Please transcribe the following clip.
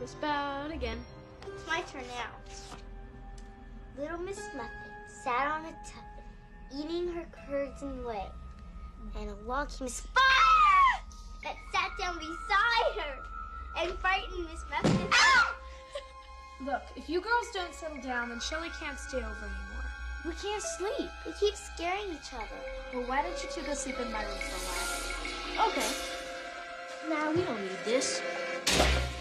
the spout again. It's my turn now. Little Miss Muffet sat on a tuffet, eating her curds and whey. And along came Spider that sat down beside her and frightened Miss Muffet. Ow! Look, if you girls don't settle down, then Shelley can't stay over anymore. We can't sleep. We keep scaring each other. Well, why don't you two go sleep in my room for a while? Okay. Nah, we don't need this.